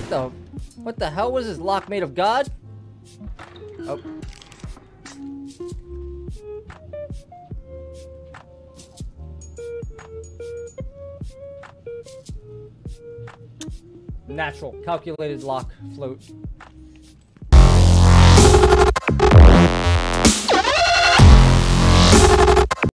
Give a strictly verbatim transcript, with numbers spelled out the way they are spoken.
What the... What the hell was this lock made of God? Oh. Natural, calculated lock float.